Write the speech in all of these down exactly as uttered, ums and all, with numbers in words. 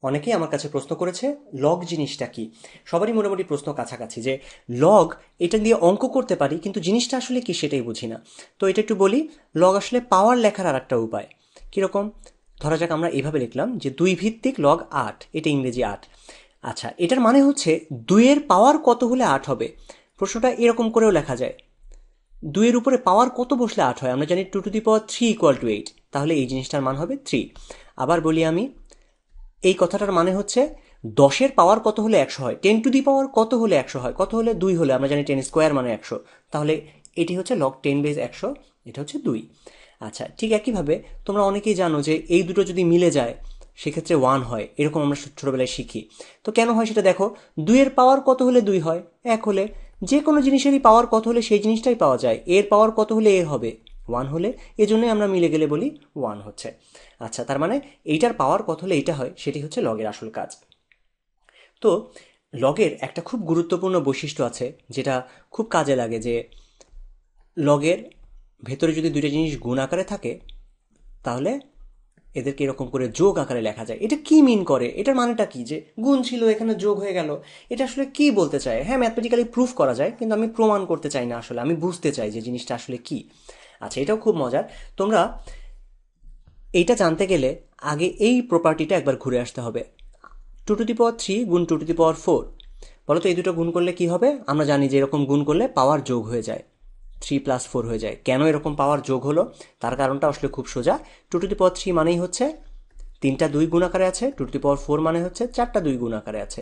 অনেকেই আমার কাছে প্রশ্ন করেছে লগ জিনিসটা কি। সবারই মোটামুটি প্রশ্ন কাছাকাছি যে লগ এটা দিয়ে অঙ্ক করতে পারি কিন্তু জিনিসটা আসলে কি সেটাই বুঝি না। তো এটা একটু বলি, লগ আসলে পাওয়ার লেখার আর একটা উপায়। কীরকম? ধরা যাক আমরা এইভাবে লিখলাম যে দুই ভিত্তিক লগ আট, এটা ইংরেজি আট। আচ্ছা, এটার মানে হচ্ছে দুইয়ের পাওয়ার কত হলে আট হবে। প্রশ্নটা এরকম করেও লেখা যায়, দুইয়ের উপরে পাওয়ার কত বসলে আট হয়। আমরা জানি two to the power three equal to eight, তাহলে এই জিনিসটার মান হবে থ্রি। আবার বলি আমি, এই কথাটার মানে হচ্ছে দশের পাওয়ার কত হলে একশো হয়, টেন টু দি পাওয়ার কত হলে একশো হয়, কত হলে দুই হলে, আমরা জানি টেন স্কোয়ার মানে একশো, তাহলে এটি হচ্ছে লগ টেন বেজ একশো, এটা হচ্ছে দুই। আচ্ছা, ঠিক একইভাবে তোমরা অনেকেই জানো যে এই দুটো যদি মিলে যায় সেক্ষেত্রে ওয়ান হয়, এরকম আমরা ছোটোবেলায় শিখি। তো কেন হয় সেটা দেখো, দুইয়ের পাওয়ার কত হলে দুই হয়, এক হলে। যে কোনো জিনিসেরই পাওয়ার কত হলে সেই জিনিসটাই পাওয়া যায়, এর পাওয়ার কত হলে এ হবে, ওয়ান হলে। এজন্যই আমরা মিলে গেলে বলি ওয়ান হচ্ছে। আচ্ছা, তার মানে এইটার পাওয়ার কত হলে এইটা হয়, সেটি হচ্ছে লগের আসল কাজ। তো লগের একটা খুব গুরুত্বপূর্ণ বৈশিষ্ট্য আছে যেটা খুব কাজে লাগে, যে লগের ভেতরে যদি দুইটা জিনিস গুণ আকারে থাকে তাহলে এদেরকে এরকম করে যোগ আকারে লেখা যায়। এটা কি মিন করে, এটার মানেটা কি? যে গুণ ছিল এখানে যোগ হয়ে গেল, এটা আসলে কি বলতে চায়? হ্যাঁ, ম্যাথমেটিক্যালি প্রুফ করা যায়, কিন্তু আমি প্রমাণ করতে চাই না, আসলে আমি বুঝতে চাই যে জিনিসটা আসলে কি। আচ্ছা, এটাও খুব মজার। তোমরা এইটা জানতে গেলে আগে এই প্রপার্টিটা একবার ঘুরে আসতে হবে। Two to the power three গুণ two to the power four, বলো তো এই দুটো গুণ করলে কি হবে? আমরা জানি যে এরকম গুণ করলে পাওয়ার যোগ হয়ে যায়, থ্রি প্লাস ফোর হয়ে যায়। কেন এরকম পাওয়ার যোগ হলো তার কারণটা আসলে খুব সোজা। Two to the power three মানেই হচ্ছে তিনটা দুই গুণ আকারে আছে, two to the power four মানে হচ্ছে চারটা দুই গুণ আকারে আছে।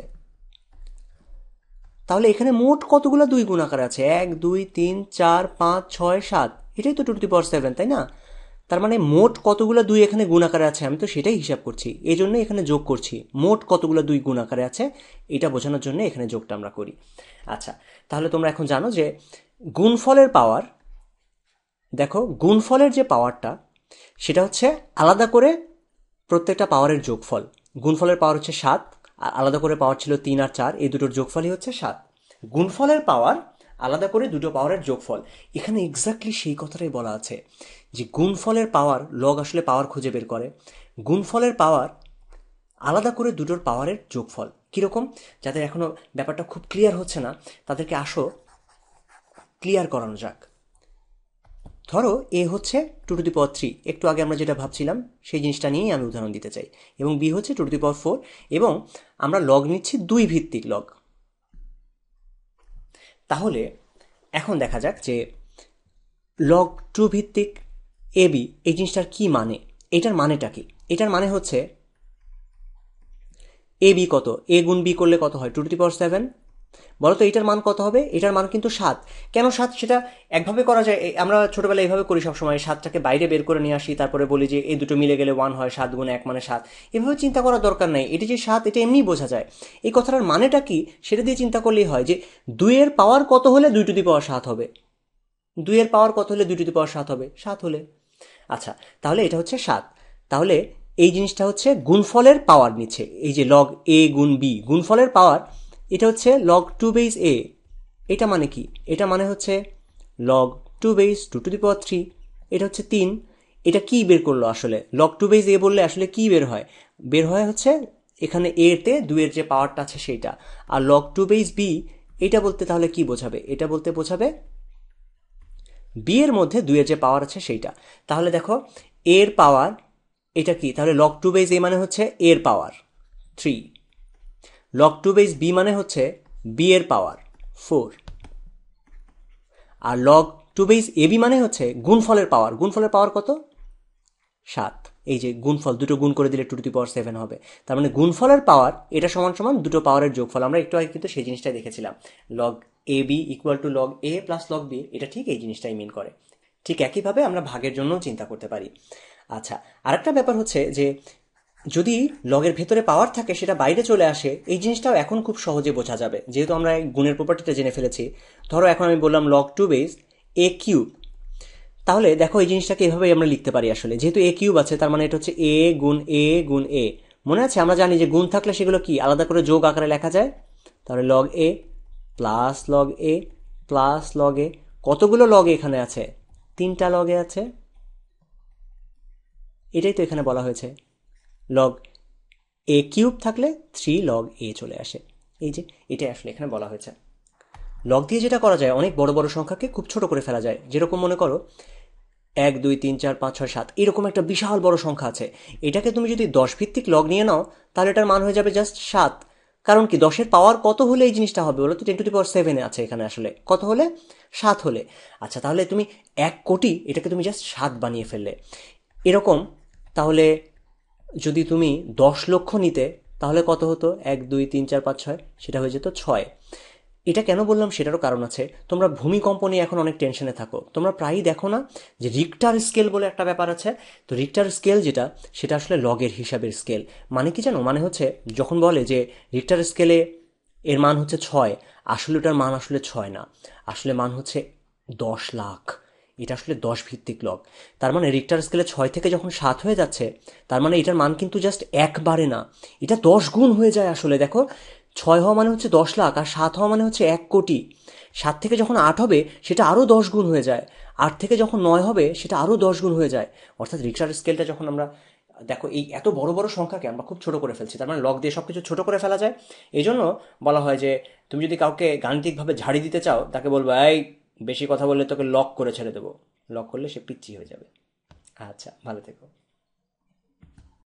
তাহলে এখানে মোট কতগুলো দুই গুণ আকারে আছে? এক, দুই, তিন, চার, পাঁচ, ছয়, সাত, এটাই তো two to the power seven, তাই না? তার মানে মোট কতগুলো দুই এখানে গুণ আকারে আছে, আমি তো সেটাই হিসাব করছি, এই জন্য এখানে যোগ করছি। মোট কতগুলো দুই গুণ আকারে আছে এটা বোঝানোর জন্য এখানে যোগটা আমরা করি। আচ্ছা, তাহলে তোমরা এখন জানো যে গুণফলের পাওয়ার, দেখো গুণফলের যে পাওয়ারটা সেটা হচ্ছে আলাদা করে প্রত্যেকটা পাওয়ারের যোগফল। গুণফলের পাওয়ার হচ্ছে সাত, আর আলাদা করে পাওয়ার ছিল তিন আর চার, এই দুটোর যোগফলই হচ্ছে সাত। গুণফলের পাওয়ার আলাদা করে দুটো পাওয়ারের যোগফল। এখানে এক্স্যাক্টলি সেই কথাটাই বলা আছে যে গুণফলের পাওয়ার, লগ আসলে পাওয়ার খুঁজে বের করে, গুণফলের পাওয়ার আলাদা করে দুটোর পাওয়ারের যোগফল। কীরকম? যাদের এখনো ব্যাপারটা খুব ক্লিয়ার হচ্ছে না তাদেরকে আসো ক্লিয়ার করানো যাক। ধরো এ হচ্ছে two to the power three, একটু আগে আমরা যেটা ভাবছিলাম সেই জিনিসটা নিয়েই আমি উদাহরণ দিতে চাই, এবং বি হচ্ছে two to the power four, এবং আমরা লগ নিচ্ছি দুই ভিত্তিক লগ। তাহলে এখন দেখা যাক যে লগ টু ভিত্তিক এ বি এই জিনিসটার কি মানে, এটার মানেটা কি? এটার মানে হচ্ছে এ বি কত, এ গুণ বি করলে কত হয়? Two to the power seven. বলো তো এটার মান কত হবে? এটার মান কিন্তু সাত। কেন সাত? সেটা একভাবে করা যায়, আমরা ছোটবেলায় এইভাবে করি সবসময়, সাতটাকে বাইরে বের করে নিয়ে আসি, তারপরে বলি যে এই দুটো মিলে গেলে ওয়ান হয়, সাত গুণ এক মানে সাত। এভাবে চিন্তা করার দরকার নাই, এটি যে সাত এটা এমনিই বোঝা যায়। এই কথাটার মানেটা কি সেটা দিয়ে চিন্তা করলেই হয়, যে দুইয়ের পাওয়ার কত হলে দুই টু দি পাওয়ার সাত হবে, দুইয়ের পাওয়ার কত হলে দুই টু দি পাওয়ার সাত হবে? সাত হলে। আচ্ছা, তাহলে এটা হচ্ছে সাত। তাহলে এই জিনিসটা হচ্ছে গুণফলের পাওয়ার নিচ্ছে, এই যে লগ এ গুণ বি, গুণফলের পাওয়ার, এটা হচ্ছে লগ টু বেস এ। এটা মানে কি? এটা মানে হচ্ছে log to base two to the power three, এটা হচ্ছে তিন। এটা কি বের করলো আসলে? লগ টু বেস এ বললে আসলে কি বের হয়? বের হয় হচ্ছে এখানে এ তে দুইয়ের যে পাওয়ারটা আছে সেইটা। আর লগ টু বেস বি এটা বলতে তাহলে কি বোঝাবে? এটা বলতে বোঝাবে বি এর মধ্যে দুইয়ের যে পাওয়ার আছে সেইটা। তাহলে দেখো এর পাওয়ার এটা কি? তাহলে লগ টু বেস এ মানে হচ্ছে এর power three, log to base B মানে হচ্ছে বি এর পাওয়ার ফোর, আর log to base A B মানে হচ্ছে গুণফলের পাওয়ার। গুণফলের পাওয়ার কত? সাত। এই যে গুণফল, দুটো গুণ করে দিলে two to the power seven হবে। তার মানে গুণফলের পাওয়ার এটা সমান সমান দুটো পাওয়ারের যোগফল। আমরা একটু আগে কিন্তু সেই জিনিসটাই দেখেছিলাম, log A B equal to log A plus log B, এটা ঠিক এই জিনিসটাই মিন করে। ঠিক একইভাবে আমরা ভাগের জন্যও চিন্তা করতে পারি। আচ্ছা, আরেকটা ব্যাপার হচ্ছে যে যদি লগের ভেতরে পাওয়ার থাকে সেটা বাইরে চলে আসে, এই জিনিসটাও এখন খুব সহজে বোঝা যাবে, যেহেতু আমরা এই গুণের প্রপার্টিটা জেনে ফেলেছি। ধরো এখন আমি বললাম log to base A cube, তাহলে দেখো এই জিনিসটাকে এভাবেই আমরা লিখতে পারি আসলে, যেহেতু এ কিউব আছে তার মানে এটা হচ্ছে এ গুণ এ গুণ এ। মনে আছে আমরা জানি যে গুণ থাকলে সেগুলো কি আলাদা করে যোগ আকারে লেখা যায়। তাহলে log A plus log A plus log A, কতগুলো লগ এখানে আছে? তিনটা লগে আছে, এটাই তো এখানে বলা হয়েছে। লগ এ কিউব থাকলে থ্রি লগ এ চলে আসে। এই যে এটাই আসলে এখানে বলা হয়েছে। লগ দিয়ে যেটা করা যায়, অনেক বড় বড় সংখ্যাকে খুব ছোট করে ফেলা যায়। যেরকম মনে করো এক দুই তিন চার পাঁচ ছয় সাত, এরকম একটা বিশাল বড় সংখ্যা আছে, এটাকে তুমি যদি দশ ভিত্তিক লগ নিয়ে নাও তাহলে এটার মান হয়ে যাবে জাস্ট সাত। কারণ কি, দশের পাওয়ার কত হলে এই জিনিসটা হবে বলো তো? টেন টু দি পাওয়ার সেভেনে আছে এখানে, আসলে কত হলে? সাত হলে। আচ্ছা, তাহলে তুমি এক কোটি এটাকে তুমি জাস্ট সাত বানিয়ে ফেললে। এরকম, তাহলে যদি তুমি দশ লক্ষ নিতে তাহলে কত হতো? এক দুই তিন চার পাঁচ ছয়, সেটা হয়ে যেত ছয়। এটা কেন বললাম সেটারও কারণ আছে। তোমরা ভূমিকম্প নিয়ে এখন অনেক টেনশনে থাকো, তোমরা প্রায়ই দেখো না যে রিক্টার স্কেল বলে একটা ব্যাপার আছে? তো রিক্টার স্কেল যেটা, সেটা আসলে লগের হিসাবের স্কেল। মানে কি জানো? মানে হচ্ছে যখন বলে যে রিক্টার স্কেলে এর মান হচ্ছে ছয়, আসলে ওটার মান আসলে ছয় না, আসলে মান হচ্ছে দশ লাখ। এটা আসলে দশ ভিত্তিক লগ। তার মানে রিক্টার স্কেলে ছয় থেকে যখন সাত হয়ে যাচ্ছে, তার মানে এটার মান কিন্তু জাস্ট একবারে না, এটা দশ গুণ হয়ে যায় আসলে। দেখো, ছয় হওয়া মানে হচ্ছে দশ লাখ, আর সাত হওয়া মানে হচ্ছে এক কোটি। সাত থেকে যখন আট হবে সেটা আরও দশ গুণ হয়ে যায়, আট থেকে যখন নয় হবে সেটা আরও দশ গুণ হয়ে যায়। অর্থাৎ রিক্টার স্কেলটা যখন আমরা, দেখো এই এত বড় বড় সংখ্যাকে আমরা খুব ছোট করে ফেলছি, তার মানে লগ দিয়ে সব কিছু ছোট করে ফেলা যায়। এই জন্য বলা হয় যে তুমি যদি কাউকে গাণিতিকভাবে ঝাড়ি দিতে চাও, তাকে বলবো এই বেশি কথা বললে তোকে লক করে ছেড়ে দেবো। লক করলে সে পিচ্ছি হয়ে যাবে। আচ্ছা, ভালো থেকো।